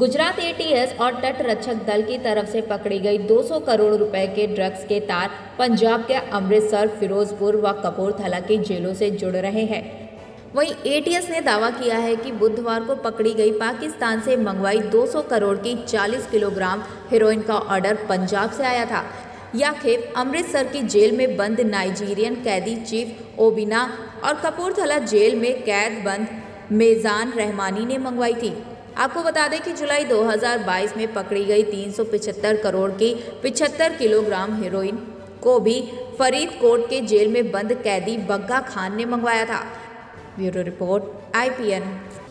Gujarat ATS और तट रक्षक दल की तरफ से पकड़ी गई 200 करोड़ रुपए के ड्रग्स के तार पंजाब के अमृतसर, फिरोजपुर व कपूरथला की जेलों से जुड़ रहे हैं। वहीं एटीएस ने दावा किया है कि बुधवार को पकड़ी गई पाकिस्तान से मंगवाई 200 करोड़ की 40 किलोग्राम हेरोइन का ऑर्डर पंजाब से आया था। यह खेप अमृतसर की जेल में बंद नाइजीरियन कैदी चीफ ओबिना और कपूरथला जेल में कैद बंद मेजान रहमानी ने मंगवाई थी। आपको बता दें कि जुलाई 2022 में पकड़ी गई 375 करोड़ की 75 किलोग्राम हेरोइन को भी फरीदकोट के जेल में बंद कैदी बग्गा खान ने मंगवाया था। Bureau report IPN।